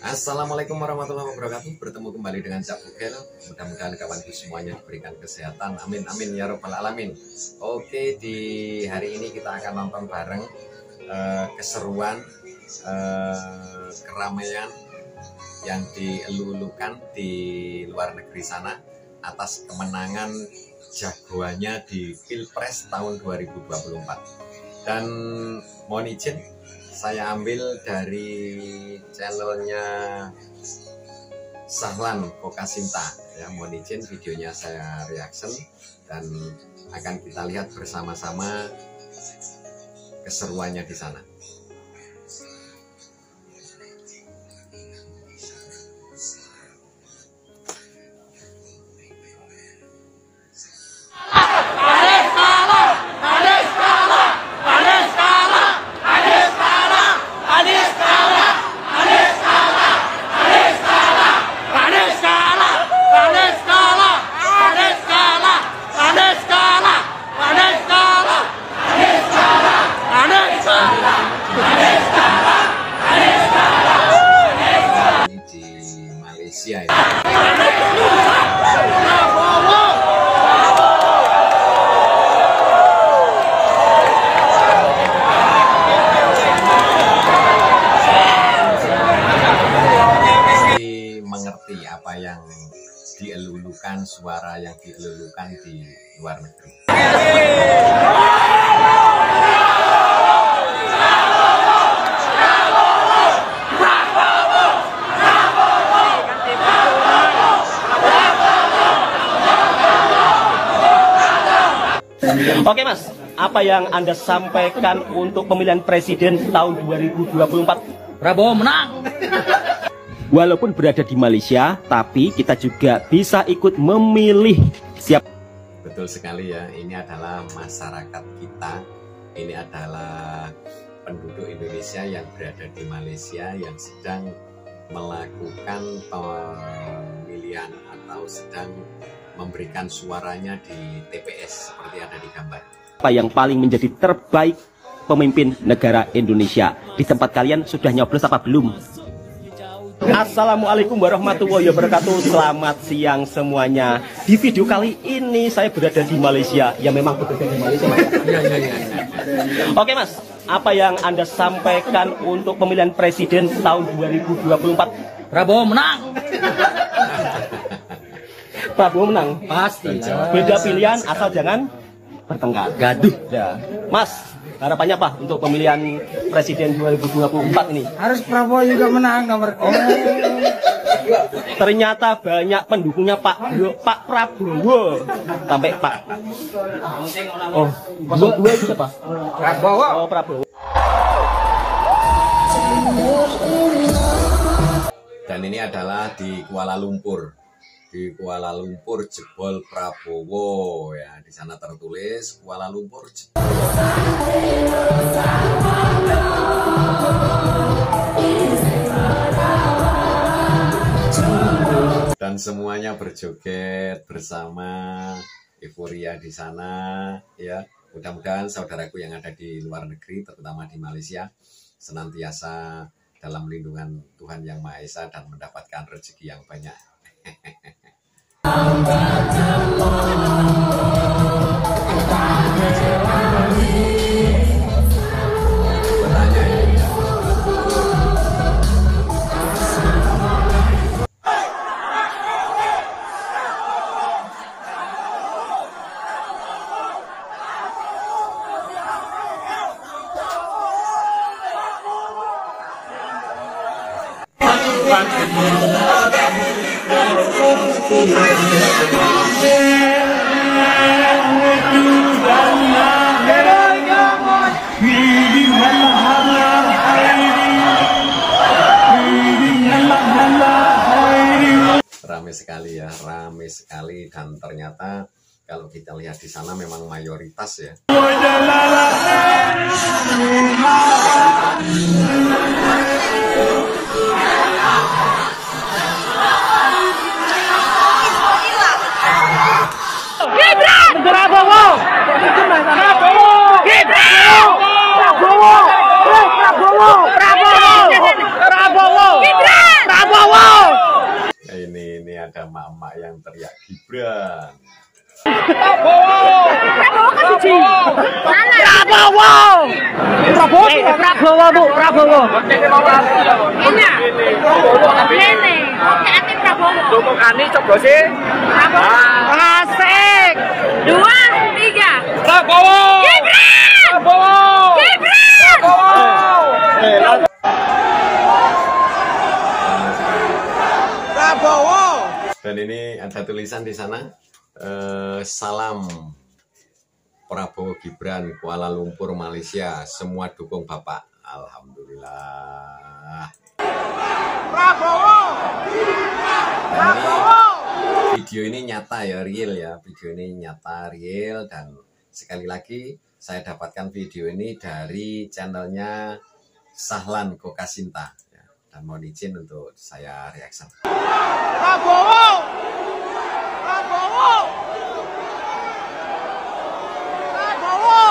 Assalamualaikum warahmatullahi wabarakatuh. Bertemu kembali dengan Cak Bugel. Mudah-mudahan kawanku semuanya diberikan kesehatan. Amin amin ya robbal alamin. Oke, di hari ini kita akan nonton bareng keseruan, keramaian yang dielulukan di luar negeri sana atas kemenangan jagoannya di Pilpres tahun 2024. Dan mohon izin, saya ambil dari channelnya Sahlan Pokasinta ya, mohon izin videonya saya reaction dan akan kita lihat bersama-sama keseruannya di sana. Di Malaysia ya. Mengerti apa yang dielulukan, suara yang dielulukan di luar negeri. Oke Mas, apa yang Anda sampaikan untuk pemilihan presiden tahun 2024? Prabowo menang. Walaupun berada di Malaysia, tapi kita juga bisa ikut memilih. Siap. Betul sekali ya, ini adalah masyarakat kita, ini adalah penduduk Indonesia yang berada di Malaysia yang sedang melakukan pemilihan atau sedang memberikan suaranya di TPS seperti ada di gambar. Apa yang paling menjadi terbaik pemimpin negara Indonesia? Di tempat kalian sudah nyoblos apa belum? Assalamualaikum warahmatullahi wabarakatuh. Selamat siang semuanya. Di video kali ini saya berada di Malaysia. Ya memang berada di Malaysia. Oke Mas, apa yang Anda sampaikan untuk pemilihan presiden tahun 2024? Prabowo menang. Prabowo menang. Pasti. Beda pilihan asal jangan bertengkar. Gaduh. Ya. Mas, harapannya apa untuk pemilihan presiden 2024 ini? Harus Prabowo juga menang nomor. Ternyata banyak pendukungnya Pak Prabowo sampai Pak. Oh, dua itu siapa? Prabowo. Oh, Prabowo. Dan ini adalah di Kuala Lumpur. Di Kuala Lumpur jebol Prabowo ya, di sana tertulis Kuala Lumpur jebol. Dan semuanya berjoget bersama, euforia di sana ya. Mudah-mudahan saudaraku yang ada di luar negeri, terutama di Malaysia, senantiasa dalam lindungan Tuhan Yang Maha Esa dan mendapatkan rezeki yang banyak. Ramai sekali ya, ramai sekali, dan ternyata kalau kita lihat di sana memang mayoritas ya. Prabowo. Prabowo. Prabowo kan siji. Mana? Prabowo. Prabowo. Prabowo Bu, Prabowo. Ini. Ini. Oke, anti Prabowo. Dukung Ani coblosi. Prabowo. Asik. 2, 3. Prabowo. Gibran. Prabowo. Gibran. Prabowo. Prabowo. Dan ini ada tulisan di sana, salam Prabowo Gibran, Kuala Lumpur, Malaysia. Semua dukung Bapak. Alhamdulillah. Prabowo. Prabowo. Video ini nyata ya, real ya. Video ini nyata, real. Dan sekali lagi, saya dapatkan video ini dari channelnya Sahlan Kokasinta. Dan mohon izin untuk saya reaction. Prabowo. Prabowo. Prabowo.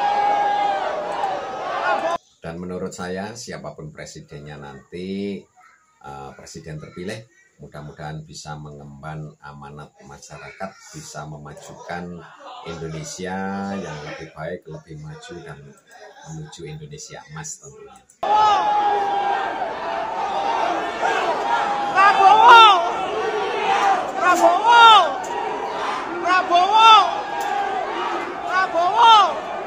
Dan menurut saya siapapun presidennya nanti, presiden terpilih, mudah-mudahan bisa mengemban amanat masyarakat, bisa memajukan Indonesia yang lebih baik, lebih maju dan menuju Indonesia emas tentunya. Prabowo. Prabowo. Prabowo. Prabowo.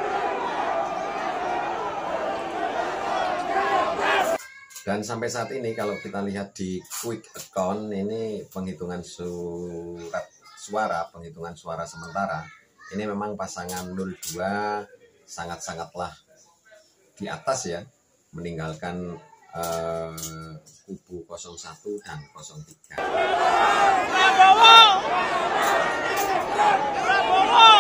Dan sampai saat ini kalau kita lihat di quick account ini penghitungan surat suara, penghitungan suara sementara, ini memang pasangan 02 sangat-sangatlah di atas ya, meninggalkan kubu 01 dan 03. Prabowo. Prabowo.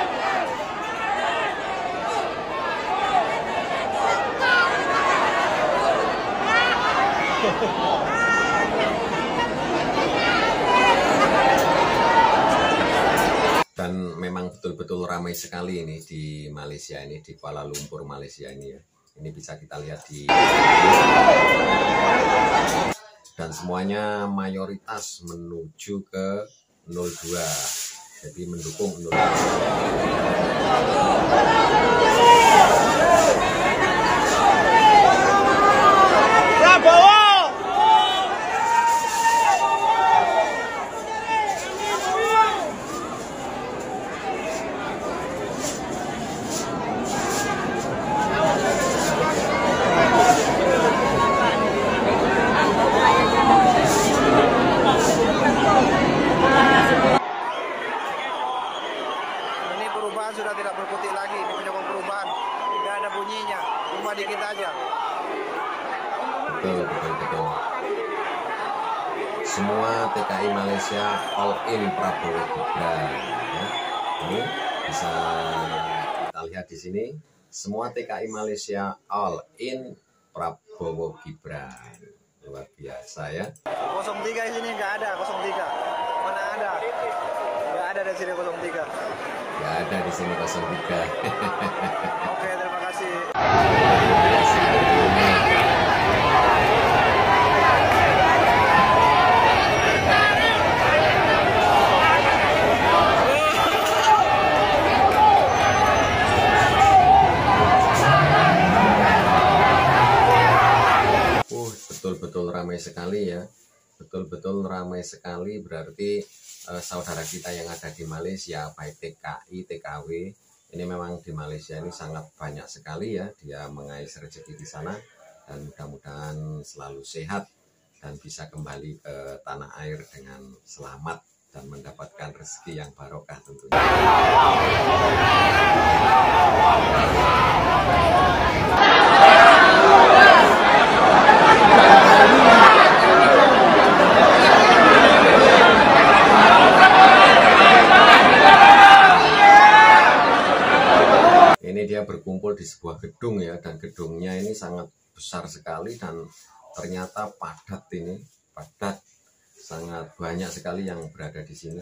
Dan memang betul-betul ramai sekali ini di Malaysia ini, di Kuala Lumpur Malaysia ini ya. Ini bisa kita lihat di, dan semuanya mayoritas menuju ke 02. Jadi mendukung 02. Prabowo. Ini perubahan sudah tidak berkutik lagi. Ini penyokong perubahan. Tidak ada bunyinya. Cuma dikit aja. Betul, betul, betul. Semua TKI Malaysia all in Prabowo Gibran. Ya. Ini bisa kita lihat di sini. Semua TKI Malaysia all in Prabowo Gibran. Luar biasa ya. 03 di sini nggak ada. 03. Mana ada? Nggak ada di sini 03. Nggak ada di sini 03. Oke, terima kasih. Betul-betul ramai sekali ya. Betul-betul ramai sekali, berarti saudara kita yang ada di Malaysia, baik TKI, TKW, ini memang di Malaysia ini sangat banyak sekali ya, dia mengais rezeki di sana, dan mudah-mudahan selalu sehat dan bisa kembali ke tanah air dengan selamat dan mendapatkan rezeki yang barokah tentunya. Ini dia berkumpul di sebuah gedung ya, dan gedungnya ini sangat besar sekali dan ternyata padat, ini padat, sangat banyak sekali yang berada di sini.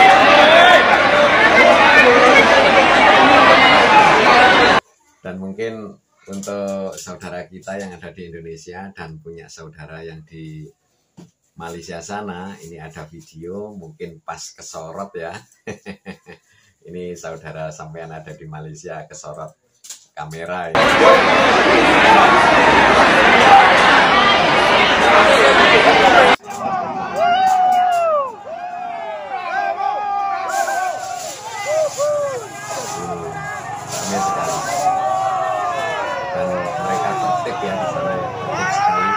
Dan mungkin untuk saudara kita yang ada di Indonesia dan punya saudara yang di Malaysia sana, ini ada video mungkin pas kesorot ya. Ini saudara sampean ada di Malaysia kesorot kamera ya. Ramai sekali. Dan mereka tertib ya di sana ya, tertib sekali.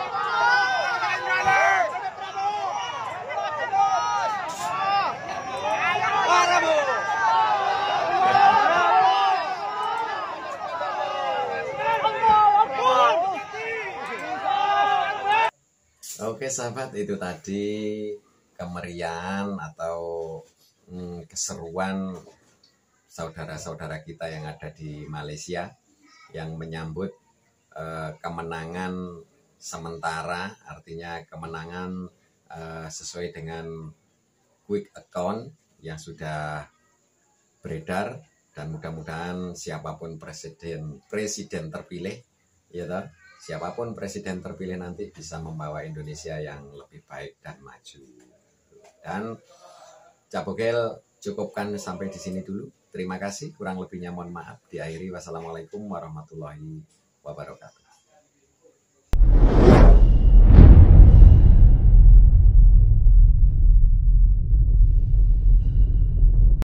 Oke sahabat, itu tadi kemeriahan atau keseruan saudara-saudara kita yang ada di Malaysia yang menyambut kemenangan sementara, artinya kemenangan sesuai dengan quick account yang sudah beredar, dan mudah-mudahan siapapun presiden terpilih ya toh, siapapun presiden terpilih nanti bisa membawa Indonesia yang lebih baik dan maju. Dan Cak Bogel cukupkan sampai di sini dulu. Terima kasih, kurang lebihnya mohon maaf. Diakhiri, wassalamualaikum warahmatullahi wabarakatuh.